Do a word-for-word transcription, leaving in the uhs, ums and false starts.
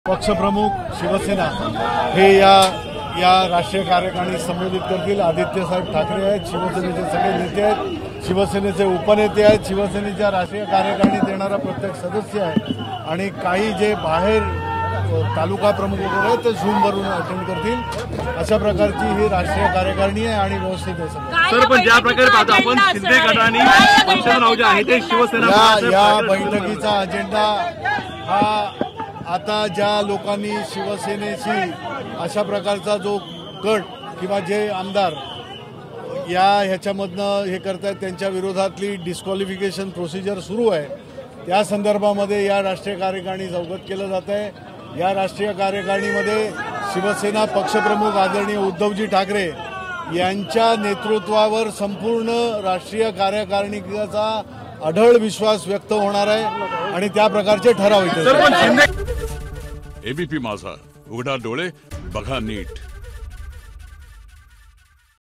पक्षप्रमुख शिवसेना हे या या राष्ट्रीय कार्यकारिणी संबोधित करतील। आदित्य साहेब ठाकरे आहेत, शिवसेनेचे सगळे नेते आहेत, शिवसेनेचे उपनेते आहेत, शिवसेनेच्या राष्ट्रीय कार्यकारिणीत येणारा प्रत्येक सदस्य आहे आणि काही जे बाहेर तालुका प्रमुख वगैरे आहेत ते झूमवरून अटेंड करतील। अशा प्रकारची ही राष्ट्रीय कार्यकारिणी आहे आणि व्यवस्थित आहे। सर, पण ज्या प्रकारे पाहतो आपण शिंदे गटाने पक्षाचं नाव जे आहे ते शिवसेना या बैठकीचा अजेंडा हा आता ज्या लोकांनी शिवसेनेशी अशा प्रकारचा जो गट किंवा जे आमदार या ह्याच्यामधनं हे करतात त्यांच्या विरोधातली डिस्क्वालिफिकेशन प्रोसिजर सुरू आहे, त्या संदर्भामध्ये या राष्ट्रीय कार्यकारिणीत अवगत केलं जात आहे। या राष्ट्रीय कार्यकारिणीमध्ये शिवसेना पक्षप्रमुख आदरणीय उद्धवजी ठाकरे यांच्या नेतृत्वावर संपूर्ण राष्ट्रीय कार्यकारिणीचा अढळ विश्वास व्यक्त होणार आहे आणि त्या प्रकारचे ठराव इथे। एबीपी माझा, उघडा डोळे बघा नीट।